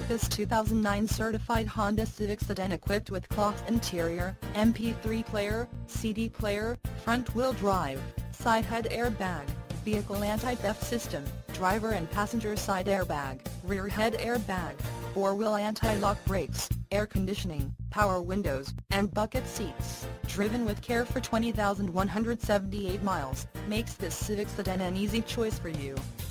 This 2009 certified Honda Civic Sedan equipped with cloth interior, MP3 player, CD player, front-wheel drive, side head airbag, vehicle anti-theft system, driver and passenger side airbag, rear head airbag, four-wheel anti-lock brakes, air conditioning, power windows, and bucket seats, driven with care for 20,178 miles, makes this Civic Sedan an easy choice for you.